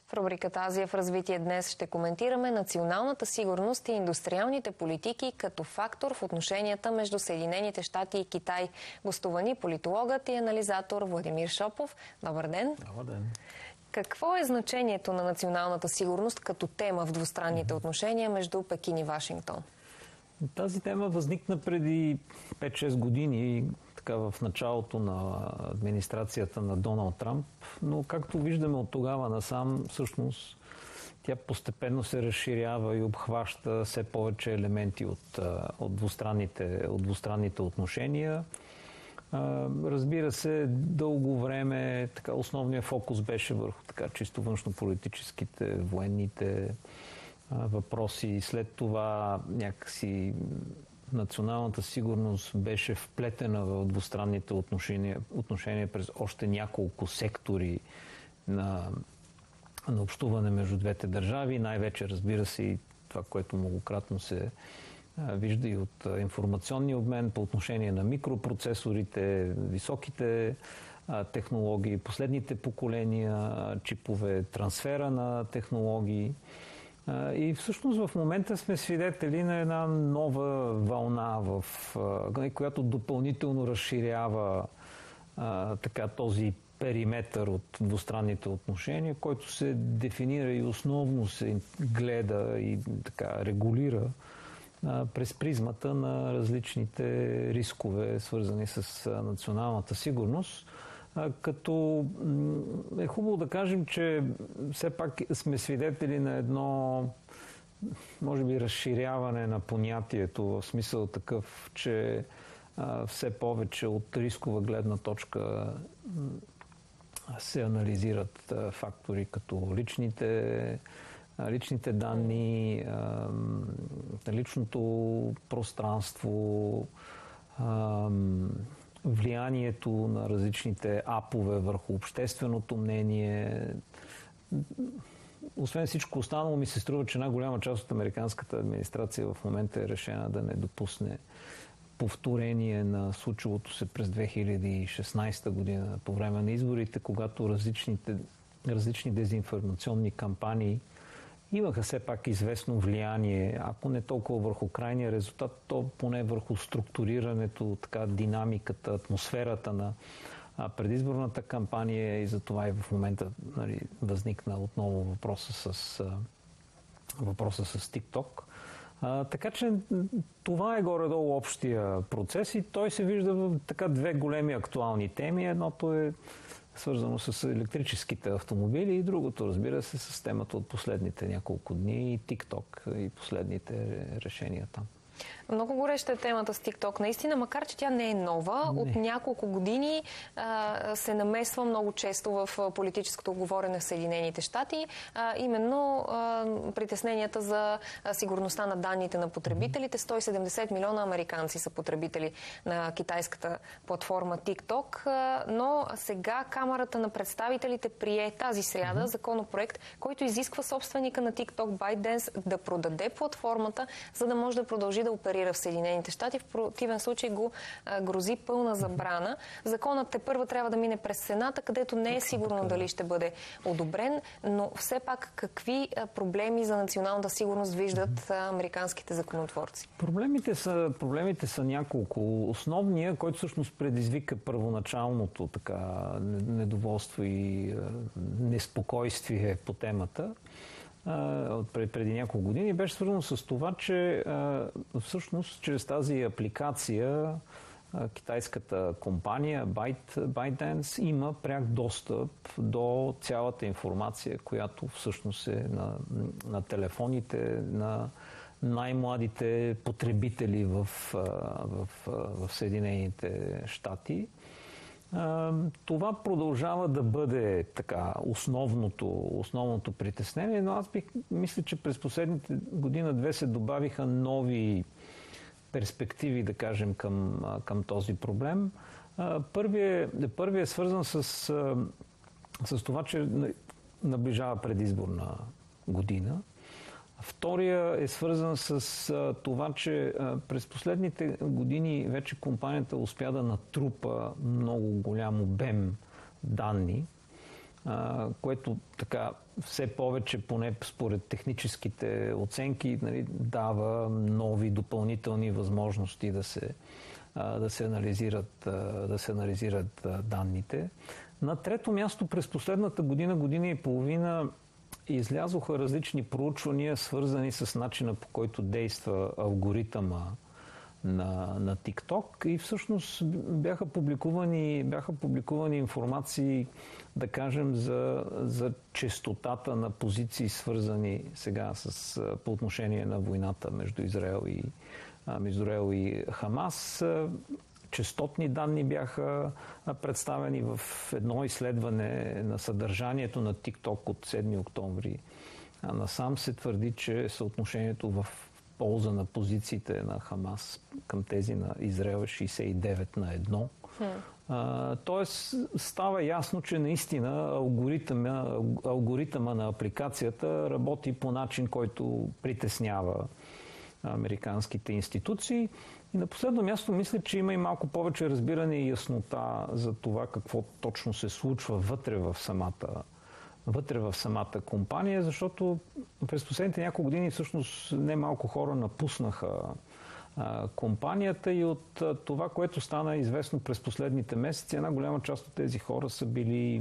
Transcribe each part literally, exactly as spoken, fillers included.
В рубриката Азия в развитие днес ще коментираме националната сигурност и индустриалните политики като фактор в отношенията между Съединените щати и Китай. Гостувани политологът и анализатор Владимир Шопов. Добър ден! Добър ден! Какво е значението на националната сигурност като тема в двустранните отношения между Пекин и Вашингтон? Тази тема възникна преди пет-шест години, така в началото на администрацията на Доналд Трамп, но както виждаме от тогава насам, всъщност тя постепенно се разширява и обхваща все повече елементи от, от, двустранните, от двустранните отношения. Разбира се, дълго време така, основният фокус беше върху така, чисто външнополитическите, военните въпроси. След това някакси националната сигурност беше вплетена в двустранните отношения, отношения през още няколко сектори на, на общуване между двете държави. Най-вече, разбира се, и това, което многократно се вижда и от информационния обмен по отношение на микропроцесорите, високите технологии, последните поколения, чипове, трансфера на технологии. И всъщност в момента сме свидетели на една нова вълна, в, която допълнително разширява а, така, този периметър от двустранните отношения, който се дефинира и основно се гледа и така регулира а, през призмата на различните рискове, свързани с а, националната сигурност. Като е хубаво да кажем, че все пак сме свидетели на едно, може би, разширяване на понятието, в смисъл такъв, че все повече от рискова гледна точка се анализират фактори като личните, личните данни, личното пространство, влиянието на различните апове върху общественото мнение. Освен всичко останало, ми се струва, че една голяма част от американската администрация в момента е решена да не допусне повторение на случилото се през две хиляди и шестнадесета година по време на изборите, когато различните, различни дезинформационни кампании имаха все пак известно влияние, ако не толкова върху крайния резултат, то поне върху структурирането, така, динамиката, атмосферата на предизборната кампания, и затова и в момента, нали, възникна отново въпроса с, въпроса с TikTok. А, така че това е горе-долу общия процес и той се вижда в така две големи актуални теми. Едното е свързано с електрическите автомобили и другото, разбира се, с темата от последните няколко дни и TikTok и последните решения там. Много гореща е темата с TikTok, наистина, макар че тя не е нова. Не. От няколко години а, се намесва много често в политическото говорене в Съединените щати. А, именно а, притесненията за сигурността на данните на потребителите. сто и седемдесет милиона американци са потребители на китайската платформа TikTok. А, но сега Камарата на представителите прие тази сряда mm-hmm. законопроект, който изисква собственика на TikTok, ByteDance, да продаде платформата, за да може да продължи да оперира в Съединените щати. В противен случай го а, грози пълна забрана. Законът тепърва трябва да мине през Сената, където не е сигурно дали ще бъде одобрен, но все пак какви а, проблеми за националната сигурност виждат а, американските законотворци? Проблемите са, проблемите са няколко. Основният, който всъщност предизвика първоначалното така, недоволство и а, неспокойствие по темата, преди няколко години, беше свързано с това, че всъщност чрез тази апликация китайската компания ByteDance има пряк достъп до цялата информация, която всъщност е на, на телефоните на най-младите потребители в, в, в Съединените щати. Това продължава да бъде така основното, основното притеснение, но аз бих мисля, че през последните година-две се добавиха нови перспективи, да кажем, към, към този проблем. Първият, първият е свързан с, с това, че наближава предизборна година. Втория е свързан с а, това, че а, през последните години вече компанията успя да натрупа много голям обем данни, което така все повече, поне според техническите оценки, нали, дава нови допълнителни възможности да се, да се анализират, да се анализират данните. На трето място, през последната година, година и половина излязоха различни проучвания, свързани с начина, по който действа алгоритъма на, на TikTok, и всъщност бяха публикувани, бяха публикувани информации, да кажем, за, за честотата на позиции, свързани сега с, по отношение на войната между Израел и, между Израел и Хамас. Честотни данни бяха представени в едно изследване на съдържанието на TikTok от седми октомври. А насам се твърди, че съотношението в полза на позициите на Хамас към тези на Израел е шейсет и девет на едно. Hmm. Тоест става ясно, че наистина алгоритъма, алгоритъма на апликацията работи по начин, който притеснява американските институции. И на последно място мисля, че има и малко повече разбиране и яснота за това какво точно се случва вътре в самата, вътре в самата компания, защото през последните няколко години всъщност не малко хора напуснаха а, компанията, и от а, това, което стана известно през последните месеци, една голяма част от тези хора са били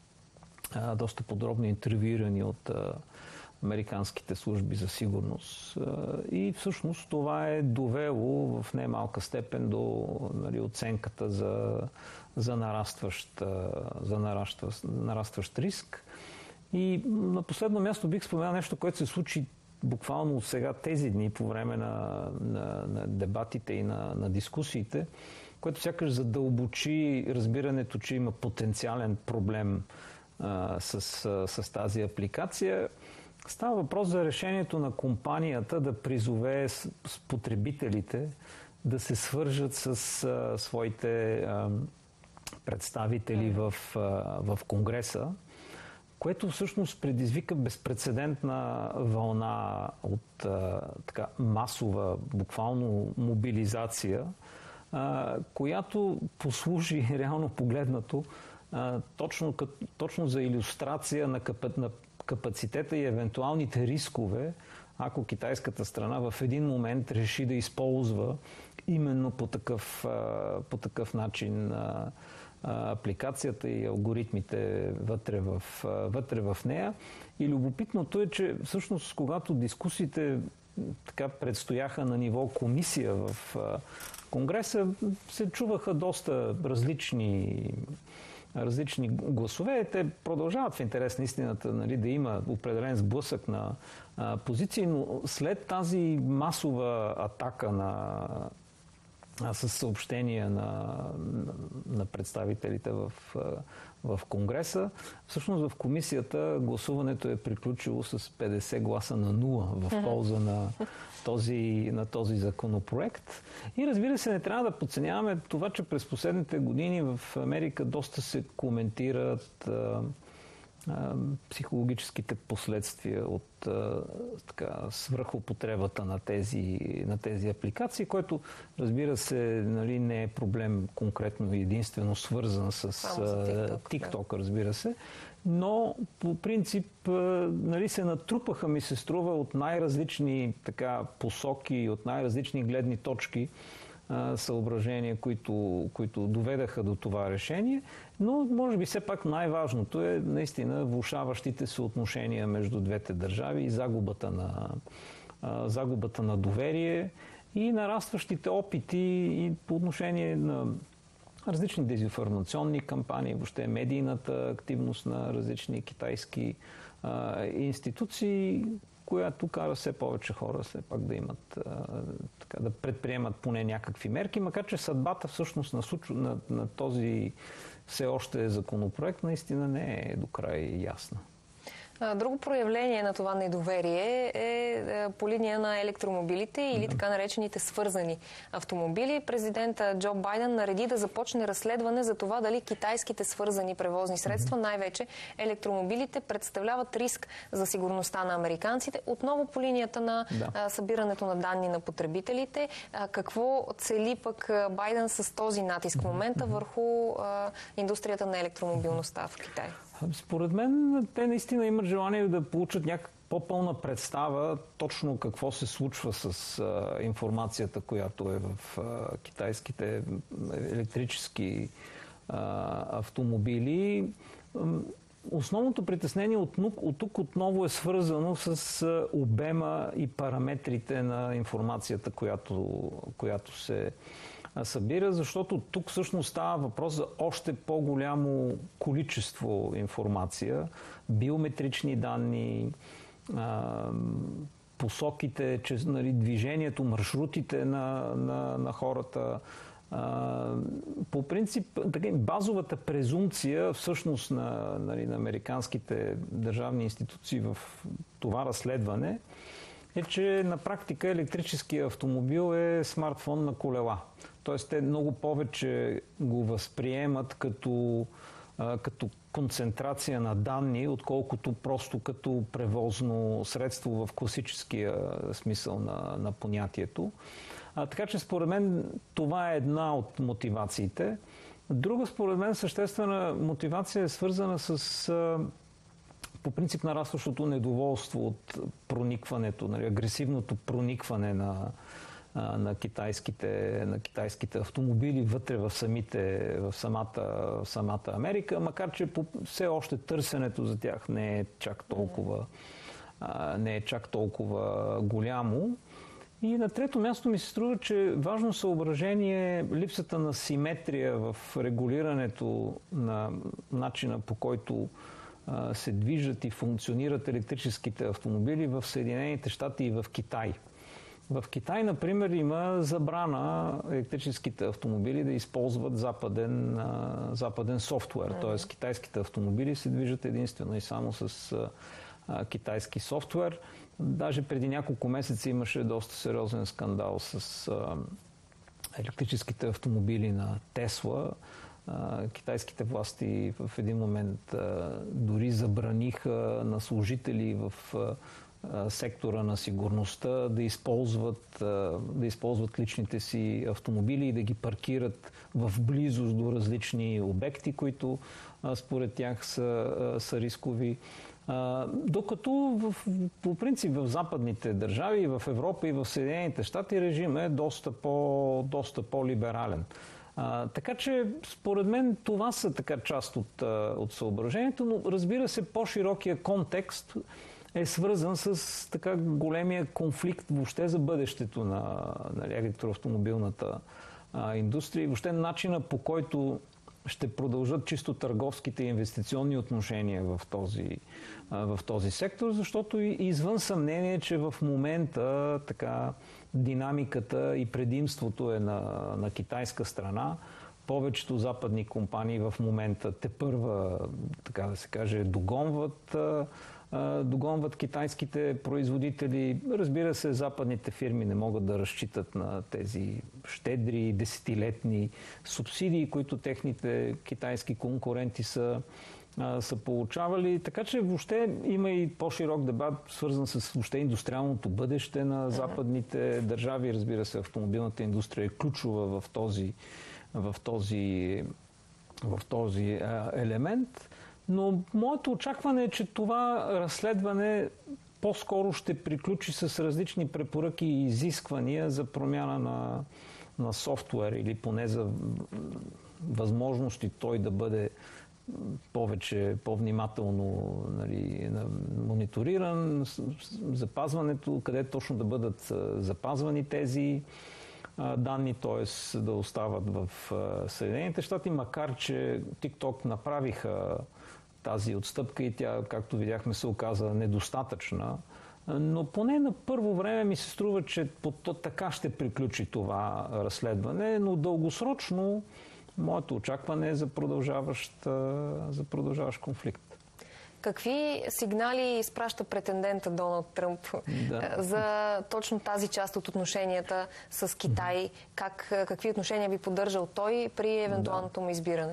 а, доста подробно интервюирани от а, американските служби за сигурност. И всъщност това е довело в немалка степен до, нали, оценката за, за, нарастващ, за нарастващ, нарастващ риск. И на последно място бих споменал нещо, което се случи буквално сега тези дни по време на, на, на дебатите и на, на дискусиите, което сякаш задълбочи разбирането, че има потенциален проблем а, с, с тази апликация. Става въпрос за решението на компанията да призове с, с потребителите да се свържат с а, своите а, представители в, а, в Конгреса, което всъщност предизвика безпрецедентна вълна от а, така масова, буквално мобилизация, а, която послужи реално погледнато а, точно, като, точно за илюстрация на, капа, на капацитета и евентуалните рискове, ако китайската страна в един момент реши да използва именно по такъв, по такъв начин апликацията и алгоритмите вътре в, вътре в нея. И любопитното е, че всъщност когато дискусиите така предстояха на ниво комисия в Конгреса, се чуваха доста различни различни гласове. Те продължават в интерес на истината, нали, да има определен сблъсък на а, позиции, но след тази масова атака на, а, с съобщения на, на, на представителите в, в Конгреса, всъщност в комисията гласуването е приключило с петдесет гласа на нула в полза на този, на този законопроект. И разбира се, не трябва да подценяваме това, че през последните години в Америка доста се коментират а, а, психологическите последствия от а, така, свръхупотребата на тези, на тези апликации, което, разбира се, нали, не е проблем конкретно и единствено свързан с TikTok, TikTok, разбира се. Но по принцип, нали, се натрупаха, ми се струва, от най-различни така посоки, от най-различни гледни точки съображения, които, които доведаха до това решение. Но може би все пак най-важното е наистина влошаващите се отношения между двете държави и загубата на, загубата на доверие и нарастващите опити и по отношение на различни дезинформационни кампании, въобще медийната активност на различни китайски а, институции, която кара все повече хора все пак да имат, а, така, да предприемат поне някакви мерки, макар че съдбата всъщност на, на, на този все още законопроект наистина не е до край ясна. Друго проявление на това недоверие е по линия на електромобилите или така наречените свързани автомобили. Президента Джо Байден нареди да започне разследване за това дали китайските свързани превозни средства, най-вече електромобилите, представляват риск за сигурността на американците. Отново по линията на да. събирането на данни на потребителите. Какво цели пък Байден с този натиск в момента върху индустрията на електромобилността в Китай? Според мен те наистина имат желание да получат някаква по-пълна представа точно какво се случва с а, информацията, която е в а, китайските електрически а, автомобили. Основното притеснение от, от тук отново е свързано с а, обема и параметрите на информацията, която, която се събира, защото тук всъщност става въпрос за още по-голямо количество информация, биометрични данни, посоките, че, нали, движението, маршрутите на, на, на хората. По принцип, така, базовата презумпция всъщност на, нали, на американските държавни институции в това разследване е, че на практика електрическия автомобил е смартфон на колела. Тоест те много повече го възприемат като, като концентрация на данни, отколкото просто като превозно средство в класическия смисъл на, на понятието. А, така че според мен това е една от мотивациите. Друга според мен съществена мотивация е свързана с а, по принцип нарастващото недоволство от проникването, нали, агресивното проникване на на китайските, на китайските автомобили вътре в, самите, в, самата, в самата Америка, макар че все още търсенето за тях не е чак толкова, не е чак толкова голямо. И на трето място ми се струва, че важно съображение е липсата на симетрия в регулирането на начина, по който се движат и функционират електрическите автомобили в Съединените щати и в Китай. В Китай, например, има забрана електрическите автомобили да използват западен, а, западен софтуер. Mm-hmm. Тоест, китайските автомобили се движат единствено и само с а, китайски софтуер. Даже преди няколко месеца имаше доста сериозен скандал с а, електрическите автомобили на Тесла. А, китайските власти в един момент а, дори забраниха на служители в а, сектора на сигурността да използват, да използват личните си автомобили и да ги паркират в близост до различни обекти, които според тях са, са рискови. Докато в, по принцип в западните държави, и в Европа, и в Съединените щати режимът е доста, по, доста по-либерален. А, така че, според мен, това са така част от, от съображението, но разбира се, по-широкия контекст е свързан с така големия конфликт въобще за бъдещето на, на електроавтомобилната а, индустрия и въобще начина, по който ще продължат чисто търговските и инвестиционни отношения в този, а, в този сектор, защото и извън съмнение, че в момента така динамиката и предимството е на, на китайска страна. Повечето западни компании в момента тепърва, така да се каже, догонват догонват китайските производители. Разбира се, западните фирми не могат да разчитат на тези щедри, десетилетни субсидии, които техните китайски конкуренти са, са получавали. Така че въобще има и по-широк дебат, свързан с въобще индустриалното бъдеще на западните държави. Разбира се, автомобилната индустрия е ключова в този, в този, в този елемент. Но моето очакване е, че това разследване по-скоро ще приключи с различни препоръки и изисквания за промяна на, на софтуер или поне за възможности той да бъде повече, по-внимателно, нали, мониториран, запазването, къде точно да бъдат запазвани тези данни, т.е. да остават в Съединените щати, макар че TikTok направиха тази отстъпка и тя, както видяхме, се оказа недостатъчна. Но поне на първо време ми се струва, че така ще приключи това разследване, но дългосрочно моето очакване е за продължаващ, за продължаващ конфликт. Какви сигнали изпраща претендента Доналд Тръмп да. за точно тази част от отношенията с Китай? Как, какви отношения би поддържал той при евентуалното му избиране?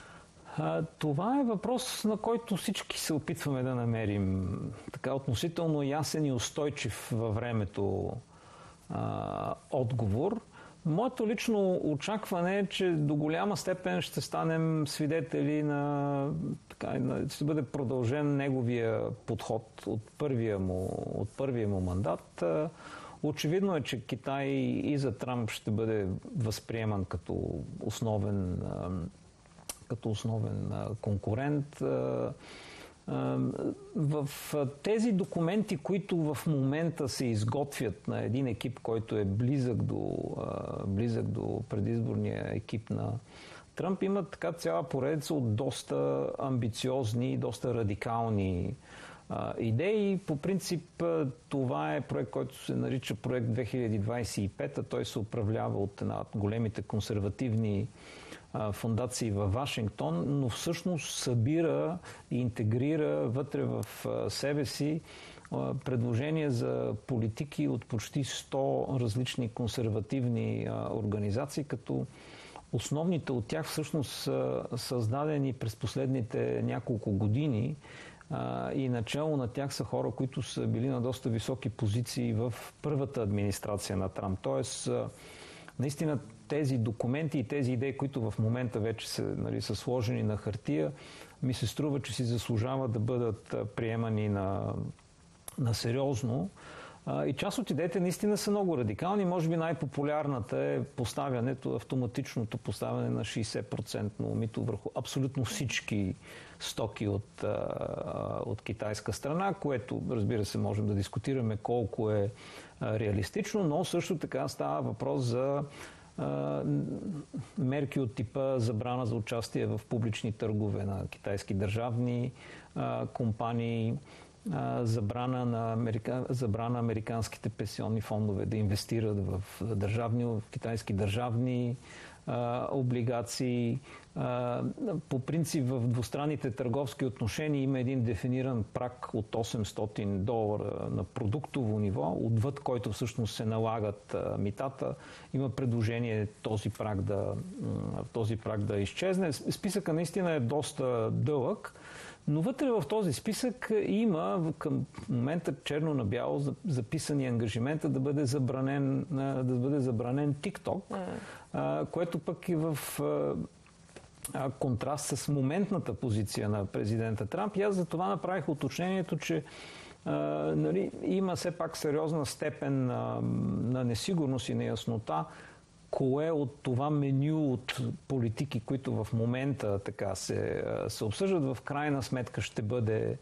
А, това е въпрос, на който всички се опитваме да намерим така относително ясен и устойчив във времето а, отговор. Моето лично очакване е, че до голяма степен ще станем свидетели на, така, на ще бъде продължен неговия подход от първия му, от първия му мандат. Очевидно е, че Китай и за Трамп ще бъде възприеман като основен, като основен конкурент. В тези документи, които в момента се изготвят на един екип, който е близък до, близък до предизборния екип на Тръмп, има така цяла поредица от доста амбициозни, доста радикални идеи. По принцип това е проект, който се нарича проект две хиляди двадесет и пета. Той се управлява от една от големите консервативни фондации във Вашингтон, но всъщност събира и интегрира вътре в себе си предложения за политики от почти сто различни консервативни организации, като основните от тях всъщност са създадени през последните няколко години и начало на тях са хора, които са били на доста високи позиции в първата администрация на Трамп. Тоест, наистина тези документи и тези идеи, които в момента вече са, нали, са сложени на хартия, ми се струва, че си заслужава да бъдат приемани на, на сериозно. И част от идеите наистина са много радикални. Може би най-популярната е поставянето, автоматичното поставяне на шейсет процента мито върху абсолютно всички стоки от, от китайска страна, което, разбира се, можем да дискутираме колко е реалистично, но също така става въпрос за мерки от типа забрана за участие в публични търгове на китайски държавни компании, забрана на, америка... забрана американските пенсионни фондове да инвестират в, държавни, в китайски държавни а, облигации. А, по принцип в двустранните търговски отношения има един дефиниран праг от осемстотин долара на продуктово ниво, отвъд който всъщност се налагат а, митата. Има предложение този праг да, този праг да изчезне. Списъка наистина е доста дълъг. Но вътре в този списък има към момента черно на бяло записани ангажимента да бъде забранен, да бъде забранен TikTok, mm. което пък е в контраст с моментната позиция на президента Трамп. И аз за това направих уточнението, че а, нали, има все пак сериозна степен на, на несигурност и неяснота кое от това меню от политики, които в момента така се, се обсъждат, в крайна сметка ще бъде,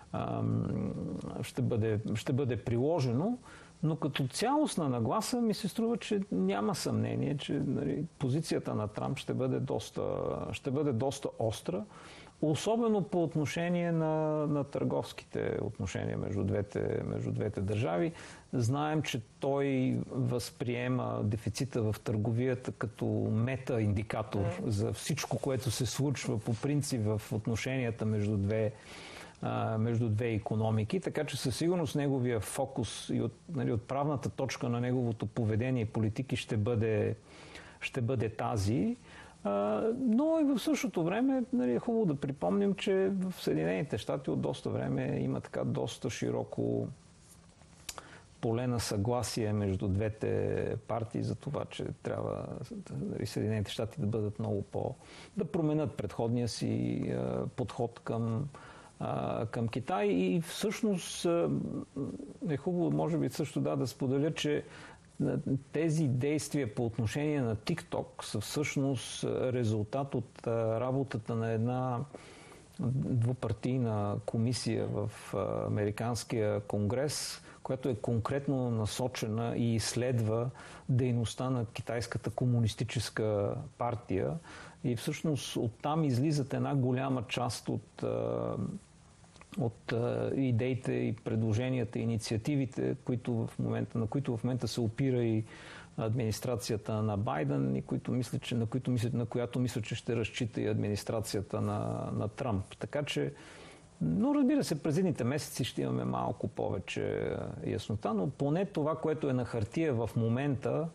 ще бъде, ще бъде приложено. Но като цялостна нагласа ми се струва, че няма съмнение, че нали, позицията на Трамп ще бъде доста, ще бъде доста остра, особено по отношение на, на търговските отношения между двете, между двете държави. Знаем, че той възприема дефицита в търговията като мета-индикатор за всичко, което се случва по принцип в отношенията между две между две икономики, така че със сигурност неговия фокус и от, нали, отправната точка на неговото поведение и политики ще бъде, ще бъде тази. А, но и в същото време нали, е хубаво да припомним, че в Съединените щати от доста време има така доста широко поле на съгласие между двете партии за това, че трябва нали, Съединените щати да бъдат много по... да променят предходния си а, подход към към Китай и всъщност е хубаво, може би също да, да споделя, че тези действия по отношение на TikTok са всъщност резултат от работата на една двупартийна комисия в Американския конгрес, която е конкретно насочена и изследва дейността на Китайската комунистическа партия. И всъщност оттам излизат една голяма част от, от идеите и предложенията, инициативите, които в момента, на които в момента се опира и администрацията на Байден, и които мисля, че, на, които мисля, на която мисля, че ще разчита и администрацията на, на Трамп. Така че, но разбира се, през едните месеци ще имаме малко повече яснота, но поне това, което е на хартия в момента,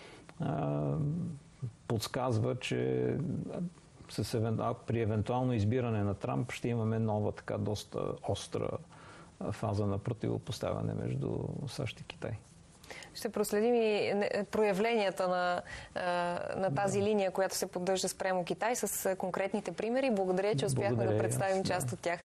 подсказва, че с, при евентуално избиране на Трамп ще имаме нова така доста остра фаза на противопоставяне между САЩ и Китай. Ще проследим и проявленията на, на тази линия, която се поддържа спрямо Китай с конкретните примери. Благодаря, че успяхме Благодаря, да представим част от тях.